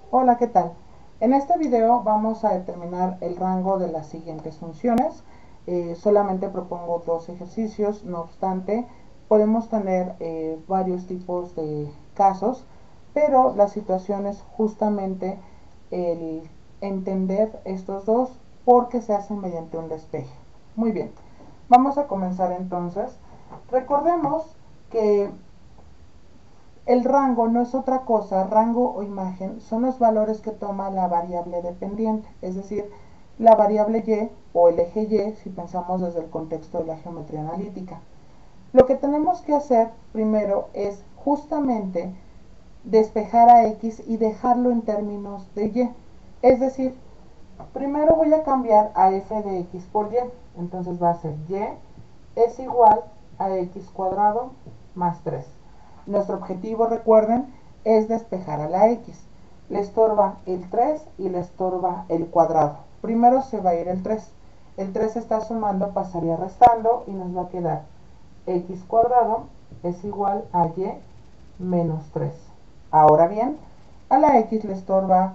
Hola, ¿qué tal? En este video vamos a determinar el rango de las siguientes funciones. Solamente propongo dos ejercicios, no obstante, podemos tener varios tipos de casos, pero la situación es justamente el entender estos dos porque se hacen mediante un despeje. Muy bien, vamos a comenzar entonces. Recordemos que el rango no es otra cosa, rango o imagen son los valores que toma la variable dependiente, es decir, la variable y o el eje y si pensamos desde el contexto de la geometría analítica. Lo que tenemos que hacer primero es justamente despejar a x y dejarlo en términos de y. Es decir, primero voy a cambiar a f de x por y. Entonces va a ser y es igual a x cuadrado más 3. Nuestro objetivo, recuerden, es despejar a la x. Le estorba el 3 y le estorba el cuadrado. Primero se va a ir el 3. El 3 está sumando, pasaría restando y nos va a quedar x cuadrado es igual a y menos 3. Ahora bien, a la x le estorba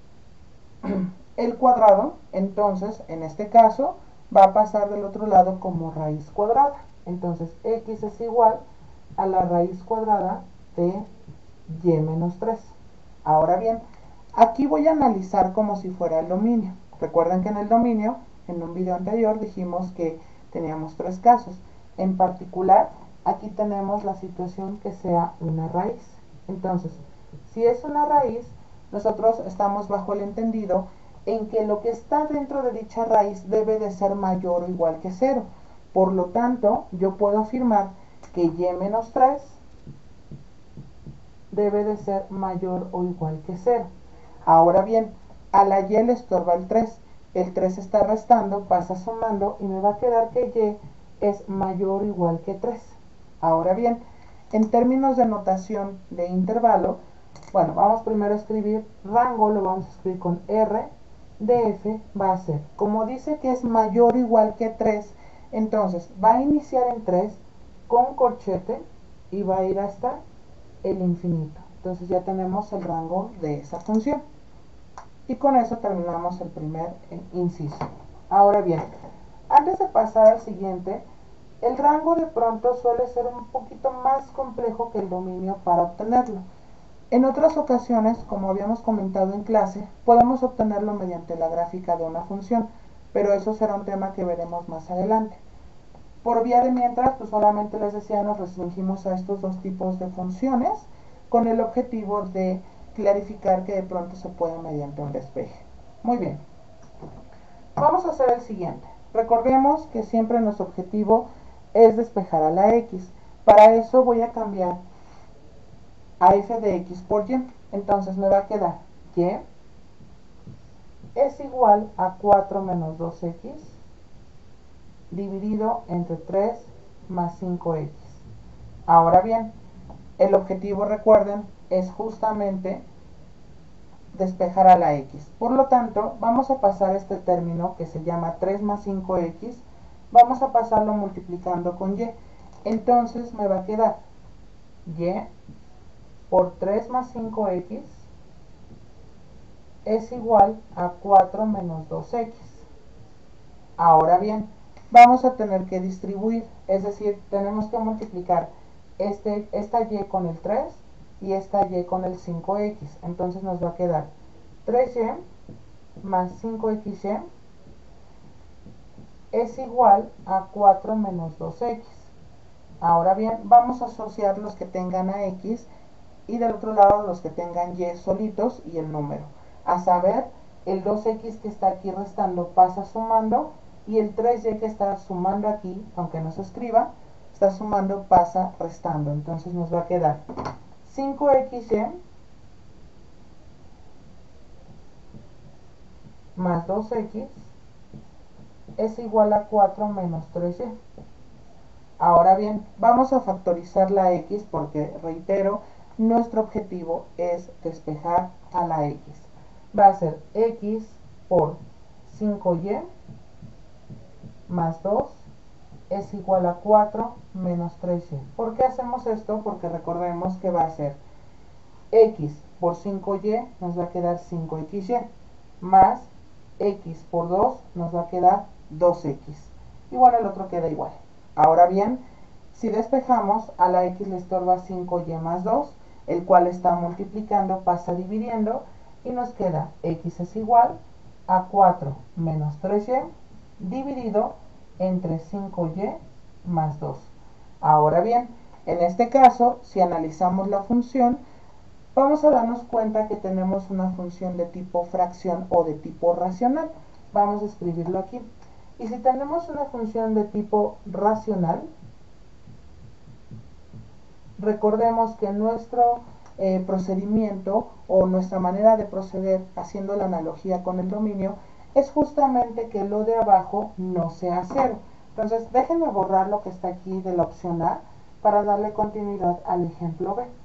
el cuadrado, entonces en este caso va a pasar del otro lado como raíz cuadrada. Entonces x es igual a la raíz cuadrada de y menos 3. Ahora bien, aquí voy a analizar como si fuera el dominio. Recuerden que en el dominio, en un video anterior, dijimos que teníamos tres casos. En particular, aquí tenemos la situación que sea una raíz. Entonces, si es una raíz, nosotros estamos bajo el entendido en que lo que está dentro de dicha raíz debe de ser mayor o igual que 0. Por lo tanto, yo puedo afirmar que y menos 3 debe de ser mayor o igual que 0. Ahora bien, a la y le estorba el 3. El 3 está restando, pasa sumando y me va a quedar que y es mayor o igual que 3. Ahora bien, en términos de notación de intervalo, bueno, vamos primero a escribir rango, lo vamos a escribir con R de F, va a ser, como dice que es mayor o igual que 3, entonces va a iniciar en 3 con corchete y va a ir hasta el infinito. Entonces ya tenemos el rango de esa función. Y con eso terminamos el primer inciso. Ahora bien, antes de pasar al siguiente, el rango de pronto suele ser un poquito más complejo que el dominio para obtenerlo. En otras ocasiones, como habíamos comentado en clase, podemos obtenerlo mediante la gráfica de una función, pero eso será un tema que veremos más adelante. Por vía de mientras, pues solamente les decía, nos restringimos a estos dos tipos de funciones con el objetivo de clarificar que de pronto se puede mediante un despeje. Muy bien, vamos a hacer el siguiente. Recordemos que siempre nuestro objetivo es despejar a la x. Para eso voy a cambiar a f de x por y. Entonces me va a quedar y es igual a 4 menos 2x dividido entre 3 más 5x. Ahora bien, el objetivo, recuerden, es justamente despejar a la x. Por lo tanto, vamos a pasar este término que se llama 3 más 5x, vamos a pasarlo multiplicando con y. Entonces me va a quedar y por 3 más 5x es igual a 4 menos 2x. Ahora bien, vamos a tener que distribuir, es decir, tenemos que multiplicar esta y con el 3 y esta y con el 5x. Entonces nos va a quedar 3y más 5xy es igual a 4 menos 2x. Ahora bien, vamos a asociar los que tengan a x y del otro lado los que tengan y solitos y el número. A saber, el 2x que está aquí restando pasa sumando y el 3y que está sumando aquí, aunque no se escriba, está sumando, pasa restando. Entonces nos va a quedar 5xy más 2x es igual a 4 menos 3y. Ahora bien, vamos a factorizar la x porque, reitero, nuestro objetivo es despejar a la x. Va a ser x por 5y más 2 es igual a 4 menos 3y. ¿Por qué hacemos esto? Porque recordemos que va a ser x por 5y nos va a quedar 5xy, más x por 2 nos va a quedar 2x. Y bueno, el otro queda igual. Ahora bien, si despejamos, a la x le estorba 5y más 2, el cual está multiplicando, pasa dividiendo, y nos queda x es igual a 4 menos 3y dividido entre 5y más 2. Ahora bien, en este caso, si analizamos la función, vamos a darnos cuenta que tenemos una función de tipo fracción o de tipo racional. Vamos a escribirlo aquí. Y si tenemos una función de tipo racional, recordemos que nuestro procedimiento o nuestra manera de proceder haciendo la analogía con el dominio es justamente que lo de abajo no sea cero. Entonces déjenme borrar lo que está aquí de la opción A para darle continuidad al ejemplo B.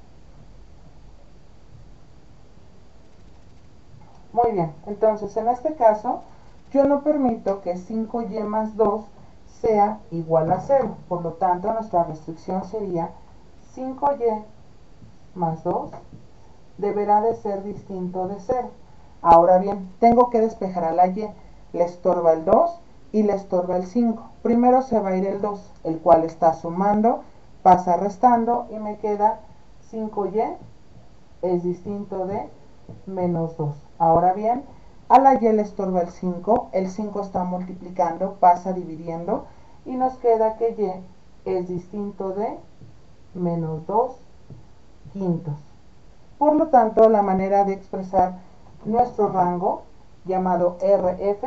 Muy bien, entonces en este caso yo no permito que 5y más 2 sea igual a 0. Por lo tanto, nuestra restricción sería 5y más 2 deberá de ser distinto de 0. Ahora bien, tengo que despejar a la y. Le estorba el 2 y le estorba el 5. Primero se va a ir el 2, el cual está sumando, pasa restando y me queda 5y es distinto de menos 2. Ahora bien, a la y le estorba el 5 está multiplicando, pasa dividiendo y nos queda que y es distinto de menos 2 quintos. Por lo tanto, la manera de expresar nuestro rango, llamado RF,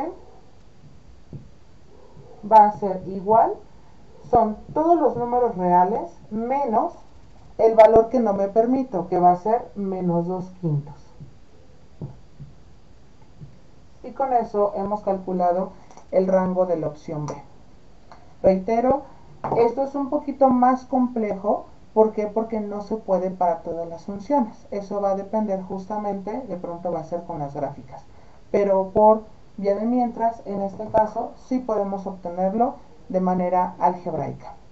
va a ser igual, son todos los números reales menos el valor que no me permito, que va a ser menos 2 quintos. Y con eso hemos calculado el rango de la opción B. Reitero, esto es un poquito más complejo. ¿Por qué? Porque no se puede para todas las funciones. Eso va a depender justamente, de pronto va a ser con las gráficas. Pero por vía de mientras, en este caso, sí podemos obtenerlo de manera algebraica.